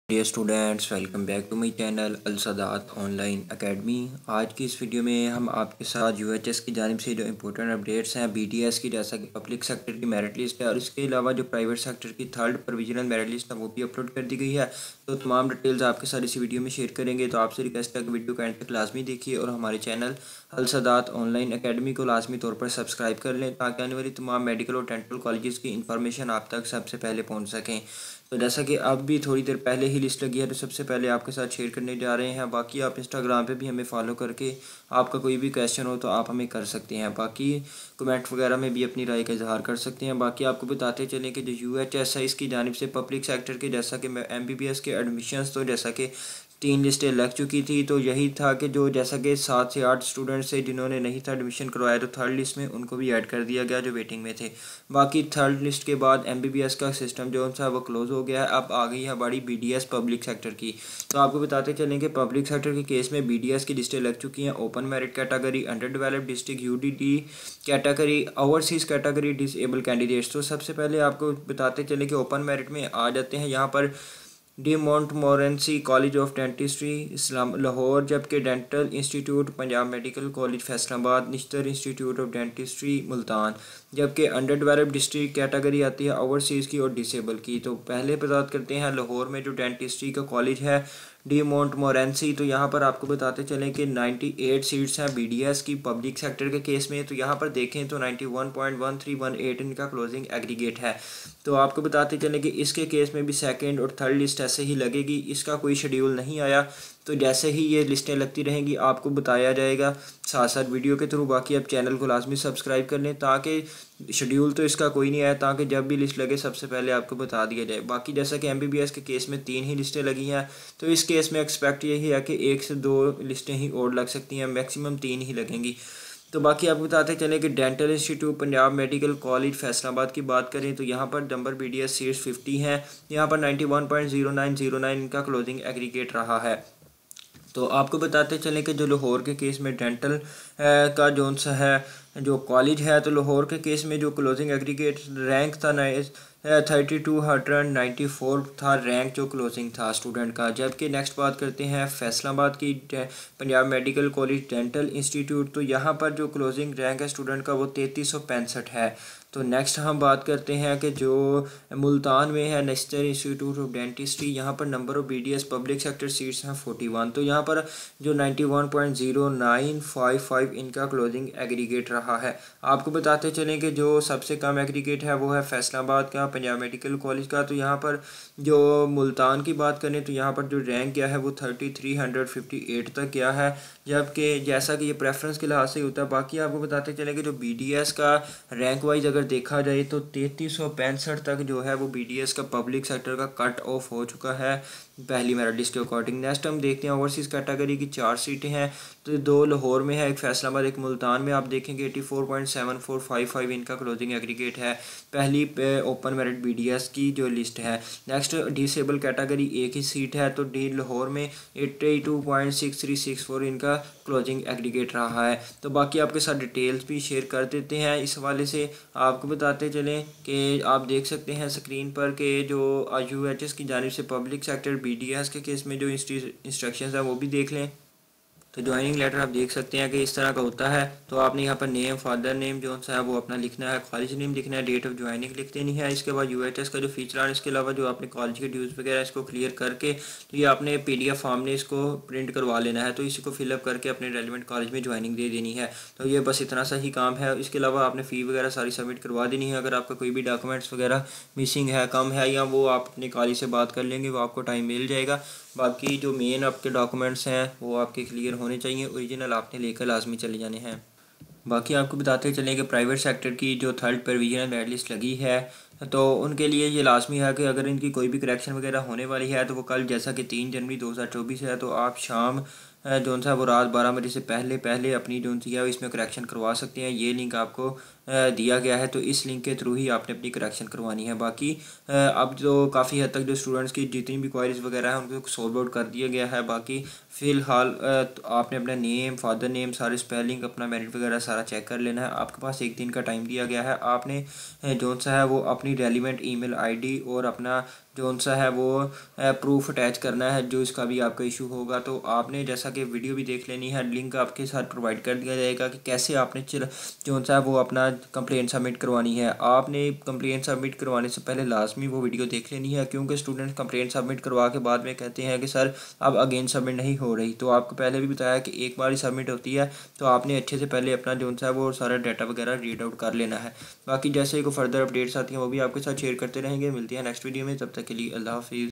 Dear students, welcome back to my channel Alsadat online academy. आज की इस वीडियो में हम आपके साथ यूएचएस की जानिब से जो इम्पोर्टेंट अपडेट्स हैं बीडीएस की, जैसा कि पब्लिक सेक्टर की मेरिट लिस्ट है और इसके अलावा जो प्राइवेट सेक्टर की थर्ड प्रोविजनल मेरिट लिस्ट है वो भी अपलोड कर दी गई है। तो तमाम डिटेल्स आपके साथ इसी वीडियो में शेयर करेंगे। तो आपसे रिक्वेस्ट है कि वीडियो को एंड तक लाजमी देखिए और हमारे चैनल अलसदात ऑनलाइन एकेडमी को लाजमी तौर पर सब्सक्राइब कर लें ताकि आने वाली तमाम मेडिकल और डेंटल कॉलेजेस की इन्फॉर्मेशन आप तक सबसे पहले पहुँच सकें। तो जैसा कि अब भी थोड़ी देर पहले ही लिस्ट लगी है, तो सबसे पहले आपके साथ शेयर करने जा रहे हैं। बाकी आप इंस्टाग्राम पे भी हमें फॉलो करके आपका कोई भी क्वेश्चन हो तो आप हमें कर सकते हैं। बाकी कमेंट वगैरह में भी अपनी राय का इजहार कर सकते हैं। बाकी आपको बताते चलें कि जो यूएचएस है इसकी जानिब से पब्लिक सेक्टर के, जैसा कि एमबीबीएस के एडमिशन्स, तो जैसा कि 3 लिस्टें लग चुकी थी। तो यही था कि जो जैसा कि 7 से 8 स्टूडेंट्स थे जिन्होंने नहीं था एडमिशन करवाया, तो थर्ड लिस्ट में उनको भी ऐड कर दिया गया जो वेटिंग में थे। बाकी थर्ड लिस्ट के बाद एमबीबीएस का सिस्टम जो था वो क्लोज हो गया है। अब आ गई है बड़ी बीडीएस पब्लिक सेक्टर की। तो आपको बताते चलें कि पब्लिक सेक्टर के केस में बीडीएस की लिस्टें लग चुकी हैं। Open merit category, under developed district, UDD category, overseas category, disable candidates. तो सबसे पहले आपको बताते चलें कि ओपन मेरिट में आ जाते हैं यहाँ पर de montmorency college of dentistry इस्लाम लाहौर, जबकि dental institute Punjab medical college Faisalabad, Nishtar institute of dentistry Multan. जबकि अंडर डेवलप्ड डिस्ट्रिक्ट कैटेगरी आती है ओवरसीज़ की और डिसेबल की। तो पहले बात करते हैं लाहौर में जो डेंटिस्ट्री का कॉलेज है डी मोंटमोरेंसी। तो यहाँ पर आपको बताते चलें कि 98 सीट्स हैं बीडीएस की पब्लिक सेक्टर के केस में। तो यहाँ पर देखें तो 91.1318 इनका क्लोजिंग एग्रीगेट है। तो आपको बताते चलें कि इसके केस में भी सेकंड और थर्ड लिस्ट ऐसे ही लगेगी, इसका कोई शेड्यूल नहीं आया। तो जैसे ही ये लिस्टें लगती रहेंगी आपको बताया जाएगा साथ साथ वीडियो के थ्रू। बाकी आप चैनल को लाजमी सब्सक्राइब कर लें ताकि शेड्यूल तो इसका कोई नहीं आया, ताकि जब भी लिस्ट लगे सबसे पहले आपको बता दिया जाए। बाकी जैसा कि एमबीबीएस के केस में 3 ही लिस्टें लगी हैं, तो इस केस में एक्सपेक्ट यही है कि 1 से 2 लिस्टें ही और लग सकती हैं, मैक्सिमम 3 ही लगेंगी। तो बाकी आपको बताते चलें कि dental institute Punjab medical college Faisalabad की बात करें तो यहाँ पर नंबर बीडीएस सीट्स 50 हैं। यहाँ पर 91.0909 इनका क्लोजिंग एग्रीगेट रहा है। तो आपको बताते चलें कि जो लाहौर के केस में डेंटल का जोन सा है जो कॉलेज है, तो लाहौर के केस में जो क्लोजिंग एग्रीगेट रैंक था 3294 था रैंक जो क्लोजिंग था स्टूडेंट का। जबकि नेक्स्ट बात करते हैं फैसलाबाद की Punjab medical college dental institute. तो यहाँ पर जो क्लोजिंग रैंक है स्टूडेंट का वो 3365 है। तो नेक्स्ट हम बात करते हैं कि जो मुल्तान में है नेशनल इंस्टीट्यूट ऑफ डेंटिस्ट्री, यहाँ पर number of BDS public sector seats हैं 41। तो यहाँ पर जो 91.0955 इनका क्लोजिंग एग्रीगेट रहा है। आपको बताते चलें कि जो सबसे कम एग्रीगेट है वो है फैसलाबाद का पंजाब मेडिकल कॉलेज का। तो यहाँ पर जो मुल्तान की बात करें तो यहाँ पर जो रैंक गया है वो 3358 तक गया है। जबकि जैसा कि ये प्रेफरेंस के लिहाज से होता है। बाकी आपको बताते चलें कि जो बीडीएस का रैंक वाइज अगर देखा जाए तो 3365 तक जो है वो बीडीएस का पब्लिक सेक्टर का कट ऑफ हो चुका है पहली मेरिट लिस्ट के अकॉर्डिंग। नेक्स्ट हम देखते हैं ओवरसीज़ कैटेगरी की 4 सीटें हैं। तो 2 लाहौर में है, एक फैसलाबाद, एक मुल्तान में। आप देखेंगे 84.7455 इनका क्लोजिंग एग्रीगेट है पहली ओपन मेरिट बीडीएस की जो लिस्ट है। नेक्स्ट डिसेबल कैटेगरी एक ही सीट है, तो डी लाहौर में 82.6364 इनका क्लोजिंग एग्रीगेट रहा है। तो बाकी आपके साथ डिटेल्स भी शेयर कर देते हैं इस हवाले से। आपको बताते चलें कि आप देख सकते हैं स्क्रीन पर कि जो यूएचएस की जानिब से पब्लिक सेक्टर बीडीएस के केस में जो इंस्ट्रक्शंस हैं वो भी देख लें। तो ज्वाइनिंग लेटर आप देख सकते हैं कि इस तरह का होता है। तो आपने यहाँ पर नेम, फादर नेम जो सा है वो अपना लिखना है, कॉलेज नेम लिखना है, डेट ऑफ ज्वाइनिंग लिख देनी है। इसके बाद यूएचएस का जो फीचर है, इसके अलावा जो आपने कॉलेज के ड्यूज़ वगैरह इसको क्लियर करके तो ये आपने पीडीएफ फॉर्म में इसको प्रिंट करवा लेना है। तो इसी को फिलअप करके अपने रेलिवेंट कॉलेज में ज्वाइनिंग दे देनी है। तो ये बस इतना सा ही काम है। इसके अलावा आपने फ़ी वगैरह सारी सबमिट करवा देनी है। अगर आपका कोई भी डॉक्यूमेंट्स वगैरह मिसिंग है, कम है, या वो आप अपने कॉलेज से बात कर लेंगे, वो आपको टाइम मिल जाएगा। बाकी जो मेन आपके डॉक्यूमेंट्स हैं वो आपके क्लियर होने चाहिए, ओरिजिनल आपने लेकर लाजमी चले जाने हैं। बाकी आपको बताते चलें कि प्राइवेट सेक्टर की जो थर्ड प्रोविजनल मेरिट लिस्ट लगी है तो उनके लिए ये लाजमी है कि अगर इनकी कोई भी करेक्शन वगैरह होने वाली है तो वो कल, जैसा कि 3 जनवरी 2024 है, तो आप शाम जो सा वो रात 12 बजे से पहले पहले अपनी जो सी है इसमें करेक्शन करवा सकते हैं। ये लिंक आपको दिया गया है, तो इस लिंक के थ्रू ही आपने अपनी करेक्शन करवानी है। बाकी अब तो काफ़ी हद तक जो स्टूडेंट्स की जितनी भी क्वारीज वगैरह हैं उनको सॉल्व आउट कर दिया गया है। बाकी फ़िलहाल तो आपने अपना नेम, फादर नेम, सारे स्पेलिंग, अपना मेरिट वगैरह सारा चेक कर लेना है। आपके पास 1 दिन का टाइम दिया गया है। आपने जौन सा है वो अपनी रेलिवेंट ईमेल आईडी और अपना जौन सा है वो प्रूफ अटैच करना है जो इसका भी आपका इशू होगा। तो आपने जैसा कि वीडियो भी देख लेनी है, लिंक आपके साथ प्रोवाइड कर दिया जाएगा कि कैसे आपने जौन सा है वो अपना कंप्लेंट सबमिट करवानी है। आपने कंप्लेंट सबमिट करवाने से पहले लाजमी वो वीडियो देख लेनी है, क्योंकि स्टूडेंट कंप्लेंट सबमिट करवा के बाद में कहते हैं कि सर अब अगेन सबमिट नहीं हो रही। तो आपको पहले भी बताया कि एक बार ही सबमिट होती है, तो आपने अच्छे से पहले अपना जौन सा है वो सारा डाटा वगैरह रीड आउट कर लेना है। बाकी जैसे कोई फर्दर अपडेट्स आती हैं वो भी आपके साथ शेयर करते रहेंगे। मिलती है नेक्स्ट वीडियो में, तब तक के लिए अल्लाह हाफिज़।